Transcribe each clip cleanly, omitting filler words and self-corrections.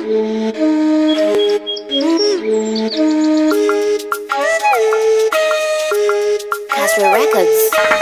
Kasreh Records.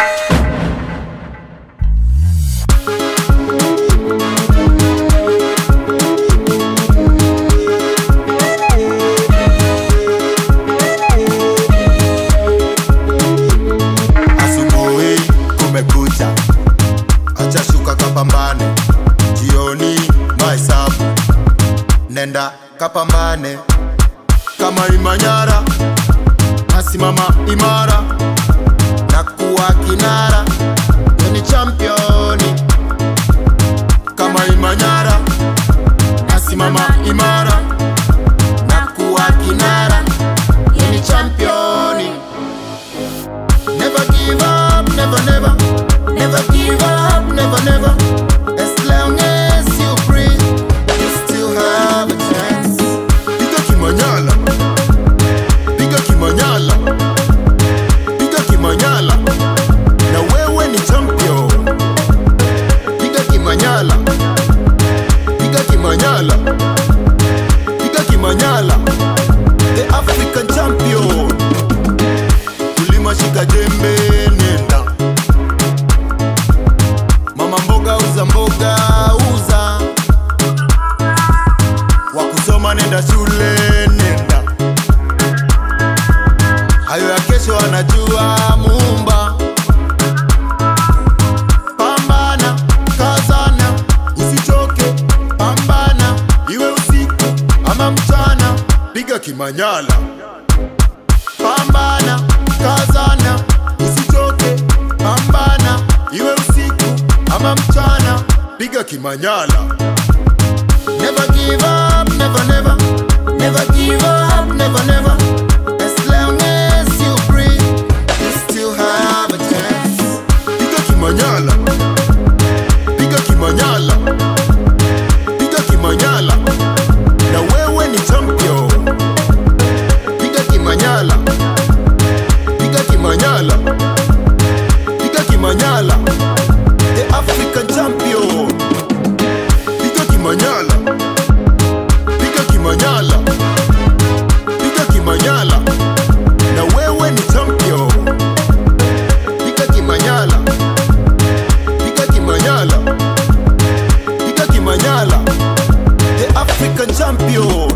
Asubuhi kumekucha, acha shuka kapambane. Jioni mahesabu, nenda kapambane. Kama Imanyala nasimama imara, nakuwa kinara, ni championi. Kama Imanyala nasimama imara, nakuwa kinara, ni championi. Never give up, never never. Never give up, never never. As long as you breathe, you still have a chance. Piga Kimanyala, piga Kimanyala, piga Kimanyala, na wewe ni champion. Piga Kimanyala, piga Kimanyala, piga Kimanyala, the African champion. Kulima shika jembe nenda, mama mboga uza mboga uza, wakusoma nenda shule nenda, hayo ya kesho anajua Muumba. Pambana, kazana, usichoke, pambana, iwe usiku ama mchana. Piga Kimanyala, pambana, kazana, usichoke, pambana, iwe usiku ama mchana. Piga Kimanyala. Never give up, never never. Never give up, never never. As long as you breathe, you still have a chance. Piga Kimanyala, piga Kimanyala, piga Kimanyala, na wewe ni champion. Piga Kimanyala, piga Kimanyala, piga Kimanyala, the African champion. Piga Kimanyala, piga Kimanyala, piga Kimanyala, na wewe ni champion. Piga Kimanyala, piga Kimanyala, piga Kimanyala, the African champion.